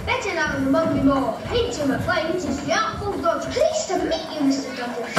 Better now than among you more. Paint him at flames is the artful dodge. Pleased to meet you, Mr. Douglas.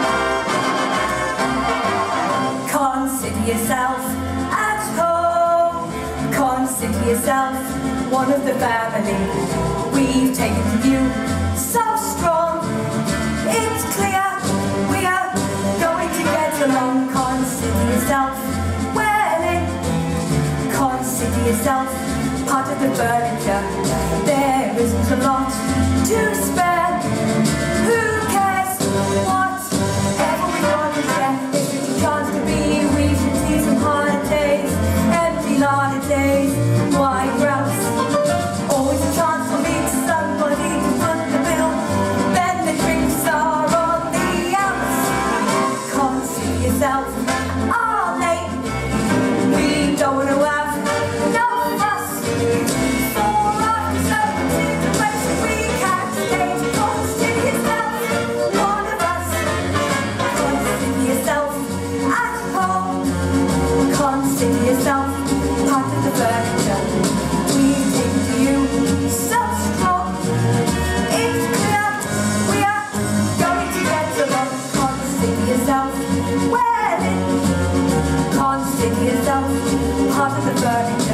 Consider yourself at home. Consider yourself one of the family. We've taken to you so strong. It's clear we are going to get along. Consider yourself well in. Consider yourself part of the furniture. There isn't a lot to spare. Who cares whatever we want to share? If it's a chance to be, we should see some holidays, empty holidays. Why grouse? Always a chance for me to somebody to foot the bill. Then the drinks are on the outs. Consider yourself all late. We don't want to have no fuss. For after certain situations we can't stay. Consider yourself one of us. Consider yourself at home. Consider yourself part of the furniture. We've taken to you so strong. It's clear we are going to get along. Consider yourself well in. Consider yourself part of the furniture.